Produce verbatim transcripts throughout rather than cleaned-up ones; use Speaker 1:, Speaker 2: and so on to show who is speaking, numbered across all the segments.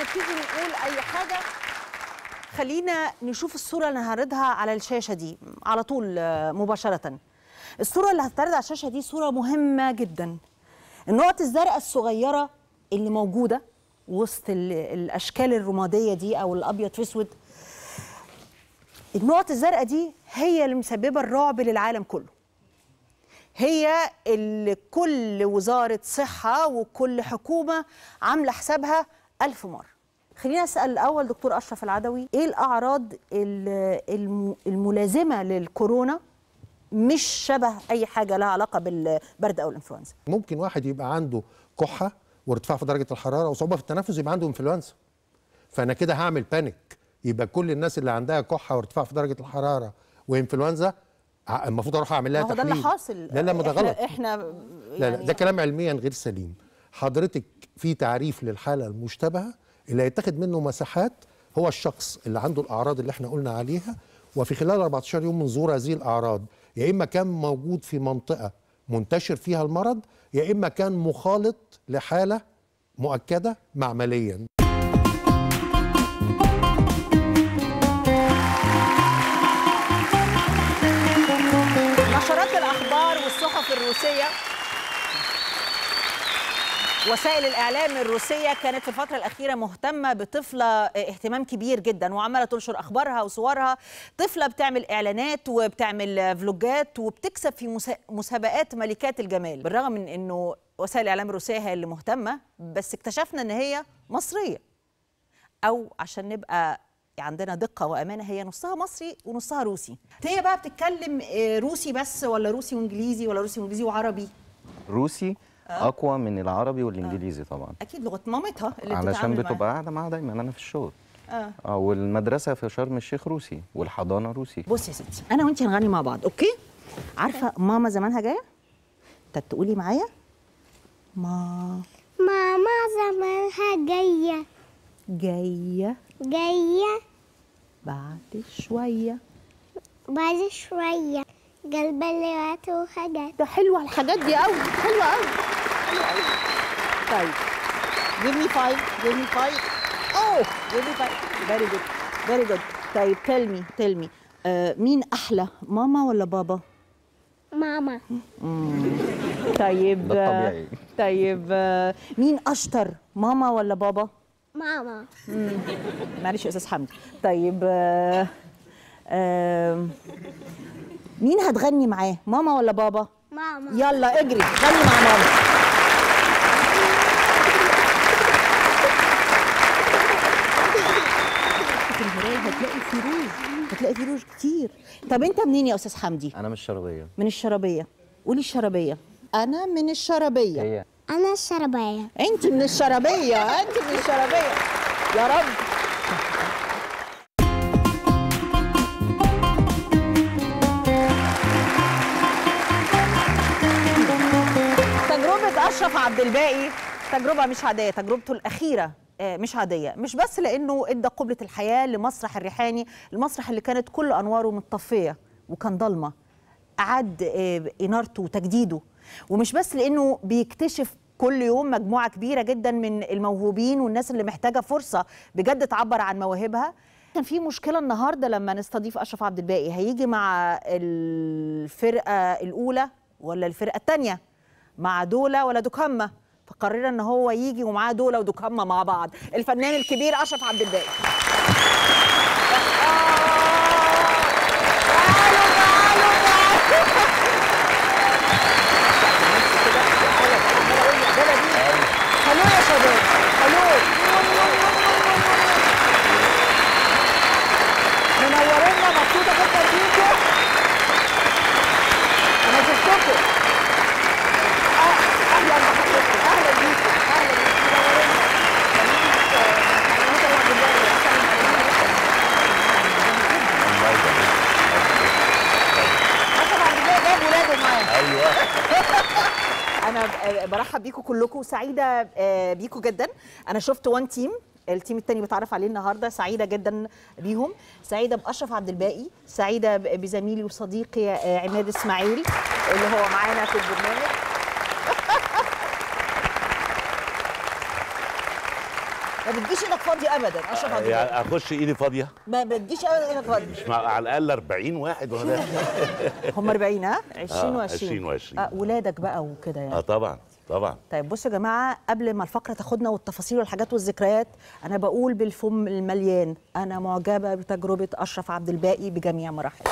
Speaker 1: ما تيجي نقول اي حاجه خلينا نشوف الصوره اللي هنعرضها على الشاشه دي على طول مباشره. الصوره اللي هتتعرض على الشاشه دي صوره مهمه جدا. النقط الزرقاء الصغيره اللي موجوده وسط الاشكال الرماديه دي او الابيض في اسود، النقط الزرقاء دي هي اللي مسببه الرعب للعالم كله. هي اللي كل وزاره صحه وكل حكومه عامله حسابها ألف مره. خلينا اسال الاول دكتور اشرف العدوي، ايه الاعراض الملازمه للكورونا مش شبه اي حاجه لها علاقه بالبرد او الانفلونزا؟
Speaker 2: ممكن واحد يبقى عنده كحه وارتفاع في درجه الحراره وصعوبه في التنفس يبقى عنده انفلونزا، فانا كده هعمل بانيك. يبقى كل الناس اللي عندها كحه وارتفاع في درجه الحراره وانفلونزا المفروض اروح اعمل لها تحليل.
Speaker 1: هو ده اللي حاصل.
Speaker 2: لا لا ما ده غلط.
Speaker 1: احنا يعني
Speaker 2: لا لا ده كلام علميا غير سليم. حضرتك في تعريف للحاله المشتبهه اللي هيتاخد منه مساحات، هو الشخص اللي عنده الاعراض اللي احنا قلنا عليها، وفي خلال أربعتاشر يوم من ظهور هذه الاعراض يا اما كان موجود في منطقه منتشر فيها المرض يا اما كان مخالط لحاله مؤكده معمليا.
Speaker 1: نشرات الاخبار والصحف الروسيه، وسائل الاعلام الروسيه كانت في الفتره الاخيره مهتمه بطفله اهتمام كبير جدا، وعماله تنشر اخبارها وصورها. طفله بتعمل اعلانات وبتعمل فلوجات وبتكسب في مسابقات ملكات الجمال، بالرغم من انه وسائل الاعلام الروسيه هي اللي مهتمه، بس اكتشفنا ان هي مصريه، او عشان نبقى عندنا دقه وامانه هي نصها مصري ونصها روسي. هي بقى بتتكلم روسي بس ولا روسي وانجليزي ولا روسي وانجليزي وعربي؟
Speaker 3: روسي أه؟ اقوى من العربي والانجليزي أه؟ طبعا.
Speaker 1: اكيد لغه مامتها اللي
Speaker 3: علشان بتبقى قاعده معاها دايما انا في الشغل.
Speaker 1: اه
Speaker 3: اه والمدرسه في شرم الشيخ روسي والحضانه روسي.
Speaker 1: بصي يا ستي، انا وانت هنغني مع بعض، اوكي؟ عارفه ماما زمانها جايه؟ طب تقولي معايا؟ ما
Speaker 4: ماما زمانها جايه
Speaker 1: جايه
Speaker 4: جايه
Speaker 1: بعد شويه
Speaker 4: بعد شويه قلب اللي وقته حاجات.
Speaker 1: ده حلوه الحاجات دي قوي، حلوه قوي حلوه قوي. طيب give me five give me five oh give me five very good very good. طيب tell me tell me uh, مين احلى ماما ولا بابا؟
Speaker 4: ماما.
Speaker 1: مم. طيب
Speaker 3: ده طبيعي.
Speaker 1: طيب uh, مين اشطر ماما ولا بابا؟
Speaker 4: ماما.
Speaker 1: مم. معلش يا استاذ حمدي. طيب uh, uh, مين هتغني معاه، ماما ولا بابا؟
Speaker 4: ماما.
Speaker 1: يلا اجري غني مع ماما. في المرايه هتلاقي فيروج، هتلاقي فيروج كتير. طب انت منين يا استاذ حمدي؟
Speaker 3: انا من الشرقيه.
Speaker 1: من الشرقيه. قولي الشرقيه. انا من الشرقيه.
Speaker 3: هي
Speaker 4: انا الشربيه.
Speaker 1: انت من الشرقيه، انت من الشرقيه. يا رب. تجربة أشرف عبد الباقي تجربة مش عادية، تجربته الأخيرة مش عادية، مش بس لأنه إدى قبلة الحياة لمسرح الريحاني، المسرح اللي كانت كل أنواره متطفية وكان ضلمة، أعاد إنارته وتجديده، ومش بس لأنه بيكتشف كل يوم مجموعة كبيرة جدا من الموهوبين والناس اللي محتاجة فرصة بجد تعبر عن مواهبها. كان في مشكلة النهاردة لما نستضيف أشرف عبد الباقي، هيجي مع الفرقة الأولى ولا الفرقة الثانية؟ مع دولة ولا دكمة؟ فقرر ان هو يجي ومعاه دولة ودكمة مع بعض. الفنان الكبير أشرف عبد الباقي. هلو يا شباب، هلو. منورينا، مبسوطة جدا بيكم. أنا شفتكم. اهلا بحضرتك، اهلا بيكم، اهلا بيكم. جاب ولاده معاه.
Speaker 3: ايوه.
Speaker 1: انا برحب بيكم كلكم، سعيده بيكم جدا. انا شفت وان تيم، التيم الثاني بتعرف عليه النهارده، سعيده جدا بيهم، سعيده باشرف عبد الباقي، سعيده بزميلي وصديقي عماد اسماعيل اللي هو معانا في البرنامج. ما بتجيش ايدك فاضيه ابدا اشرف عبد
Speaker 5: يعني
Speaker 1: الباقي.
Speaker 5: اخش ايدي فاضيه؟
Speaker 1: ما بتجيش ابدا ايدك فاضيه.
Speaker 5: مش مع على الاقل أربعين واحد ولا
Speaker 1: هم أربعين ها؟ عشرين
Speaker 5: آه،
Speaker 1: وعشرين.
Speaker 5: عشرين وعشرين.
Speaker 1: اه ولادك بقى وكده يعني.
Speaker 5: اه طبعا طبعا.
Speaker 1: طيب بصوا يا جماعه، قبل ما الفقره تاخدنا والتفاصيل والحاجات والذكريات، انا بقول بالفم المليان انا معجبه بتجربه اشرف عبد الباقي بجميع مراحلها.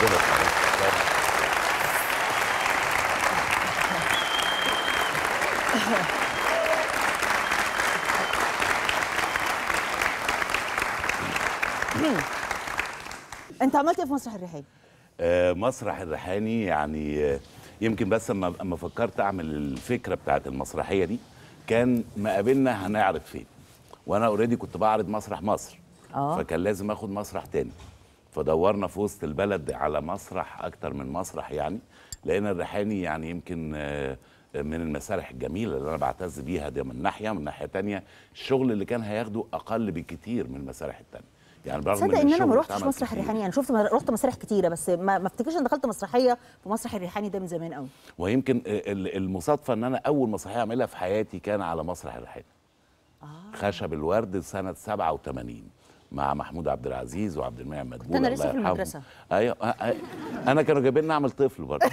Speaker 1: انت عملت ايه في مسرح الريحاني؟
Speaker 5: آه مسرح الريحاني يعني آه يمكن بس اما اما فكرت اعمل الفكره بتاعت المسرحيه دي كان مقابلنا هنعرض فين، وانا اوريدي كنت بعرض مسرح مصر.
Speaker 1: اه
Speaker 5: فكان لازم اخد مسرح تاني، فدورنا في وسط البلد على مسرح اكتر من مسرح يعني، لان الريحاني يعني يمكن آه من المسارح الجميله اللي انا بعتز بيها دي من ناحيه، من ناحيه تانيه الشغل اللي كان هياخده اقل بكتير من المسارح التانيه. يعني برغم
Speaker 1: تصدق ان انا ما
Speaker 5: الشغل
Speaker 1: رحتش
Speaker 5: اتعمل
Speaker 1: مسرح
Speaker 5: كتير.
Speaker 1: الريحاني، يعني شفت رحت مسارح كتيره بس ما ما افتكرش ان دخلت مسرحيه في مسرح الريحاني ده من زمان قوي.
Speaker 5: ويمكن ال- المصادفه ان انا اول مسرحيه اعملها في حياتي كان على مسرح الريحاني.
Speaker 1: آه.
Speaker 5: خشب الورد سنه سبعة وثمانين مع محمود عبد العزيز وعبد المنعم مدبولي.
Speaker 1: أنا
Speaker 5: الله
Speaker 1: لسه في
Speaker 5: يرحمهم.
Speaker 1: المدرسة.
Speaker 5: ايوه آه، آه. انا كانوا جايبين اعمل طفل برضه.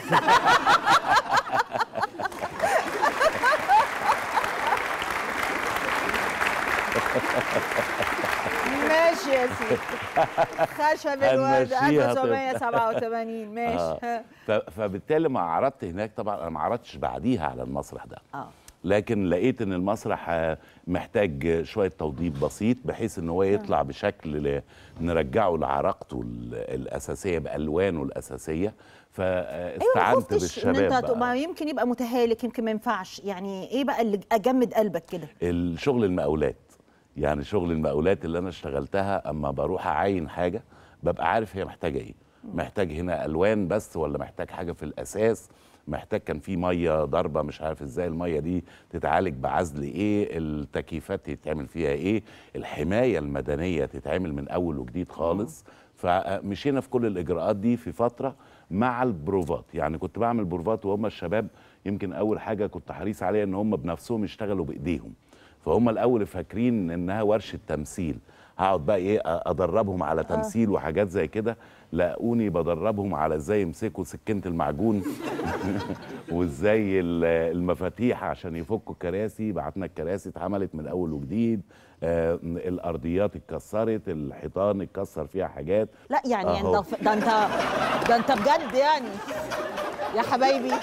Speaker 1: ماشي يا سيدي. خشب الورد
Speaker 5: هنمشيها
Speaker 1: ألف وتسعمية سبعة وثمانين ماشي.
Speaker 5: آه. ف- فبالتالي ما عرضت هناك طبعا، انا ما عرضتش بعديها على المسرح ده.
Speaker 1: اه
Speaker 5: لكن لقيت ان المسرح آه، محتاج شويه توضيب بسيط بحيث ان هو يطلع بشكل ل- نرجعه لعراقته ال- الاساسيه بالوانه الاساسيه.
Speaker 1: ايوه، ما
Speaker 5: فاستعنت
Speaker 1: خفتش ان
Speaker 5: بالشباب
Speaker 1: انت
Speaker 5: بقى.
Speaker 1: ما يمكن يبقى متهالك، يمكن ما ينفعش، يعني ايه بقى اللي اجمد قلبك كده؟
Speaker 5: الشغل المقاولات، يعني شغل المقاولات اللي انا اشتغلتها، اما بروح اعاين حاجه ببقى عارف هي محتاجه ايه. محتاج هنا الوان بس ولا محتاج حاجه في الاساس، محتاج كان في ميه ضربه مش عارف ازاي الميه دي تتعالج بعزل ايه، التكييفات يتعمل فيها ايه، الحمايه المدنيه تتعمل من اول وجديد خالص. فمشينا في كل الاجراءات دي في فتره مع البروفات. يعني كنت بعمل بروفات وهم الشباب يمكن اول حاجه كنت حريص عليها ان هم بنفسهم يشتغلوا بايديهم. فهم الاول فاكرين انها ورشه تمثيل، هقعد بقى ايه ادربهم على تمثيل وحاجات زي كده. لاقوني بدربهم على ازاي يمسكوا سكينه المعجون وازاي ال- المفاتيح عشان يفكوا الكراسي. بعتنا الكراسي اتعملت من اول وجديد، آه الارضيات اتكسرت، الحيطان اتكسر فيها حاجات.
Speaker 1: لا يعني يعني
Speaker 5: أهو.
Speaker 1: ده, ده انت ده انت بجد يعني يا حبايبي.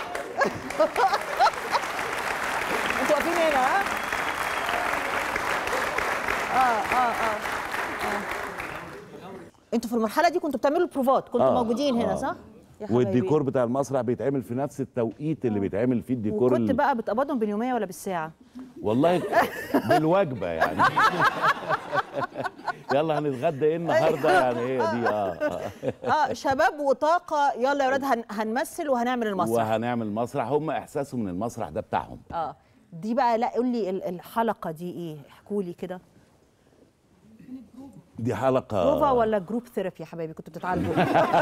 Speaker 1: انتوا واقفين هنا ها؟ اه اه اه اه انتوا في المرحله دي كنتوا بتعملوا البروفات، كنتوا
Speaker 5: آه،
Speaker 1: موجودين هنا
Speaker 5: آه.
Speaker 1: صح؟ يا حبايبي.
Speaker 5: والديكور بتاع المسرح بيتعمل في نفس التوقيت اللي بيتعمل فيه الديكور.
Speaker 1: وكنت
Speaker 5: ال-
Speaker 1: بقى بتقبضهم باليوميه ولا بالساعه؟
Speaker 5: والله بالوجبه يعني. يلا هنتغدى ايه النهارده يعني هي دي اه اه
Speaker 1: اه شباب وطاقه، يلا يا ولاد هن هنمثل وهنعمل المسرح.
Speaker 5: وهنعمل مسرح. هم احساسهم ان المسرح ده بتاعهم.
Speaker 1: اه دي بقى، لا قول لي ال- الحلقه دي ايه؟ احكوا لي كده.
Speaker 5: دي حلقه
Speaker 1: بروفا ولا جروب ثيرابي يا حبايبي كنتوا بتتعالجوا؟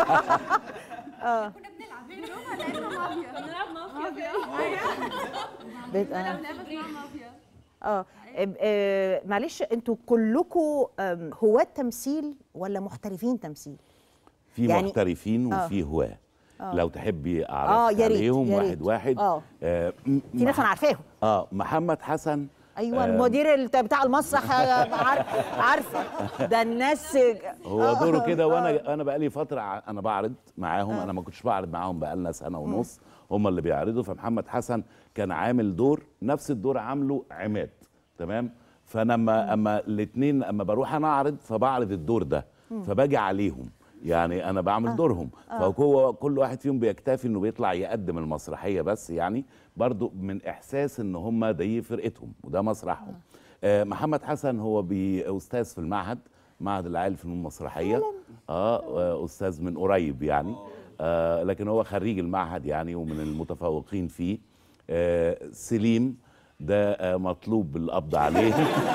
Speaker 1: اه
Speaker 6: كنا بنلعب بروفا لعبنا مافيا بنلعب مافيا
Speaker 1: بيت- آه.
Speaker 6: بنلعب لعبه اسمها مافيا
Speaker 1: اه آه، آه، معلش انتوا كلكم آم، هواة تمثيل ولا محترفين تمثيل؟
Speaker 5: في
Speaker 1: يعني-
Speaker 5: محترفين
Speaker 1: آه.
Speaker 5: وفي هواه.
Speaker 1: آه.
Speaker 5: لو تحبي
Speaker 1: آه،
Speaker 5: اعرف
Speaker 1: يا ريت،
Speaker 5: عليهم
Speaker 1: يا
Speaker 5: واحد
Speaker 1: ريت.
Speaker 5: واحد.
Speaker 1: آه.
Speaker 5: آه م-
Speaker 1: في ناس
Speaker 5: مح-
Speaker 1: انا عارفاهم.
Speaker 5: اه محمد حسن.
Speaker 1: ايوه
Speaker 5: آه،
Speaker 1: المدير الت- بتاع المسرح آه، عارف- عارفه ده الناس.
Speaker 5: هو
Speaker 1: آه،
Speaker 5: دوره كده.
Speaker 1: آه.
Speaker 5: وانا انا بقالي فتره ع- انا بعرض معاهم. انا ما كنتش بعرض معاهم بقالنا سنه ونص، هم اللي بيعرضوا. فمحمد حسن كان عامل دور نفس الدور عامله عماد، تمام. فانا اما اما الاثنين اما بروح انا اعرض فبعرض الدور ده، فباجي عليهم يعني انا بعمل دورهم. فهو كل واحد فيهم بيكتفي انه بيطلع يقدم المسرحيه بس، يعني برضو من احساس ان هم دي فرقتهم وده مسرحهم. آه محمد حسن هو بي- استاذ في المعهد، معهد العالي للفنون المسرحيه. اه استاذ من قريب يعني. آه لكن هو خريج المعهد يعني ومن المتفوقين فيه. آه سليم ده آه مطلوب القبض عليه.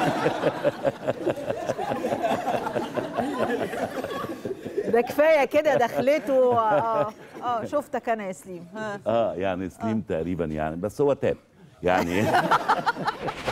Speaker 1: ده كفايه كده دخلته. اه اه شفتك انا يا سليم. ها
Speaker 5: اه يعني سليم تقريبا يعني، بس هو تاب يعني.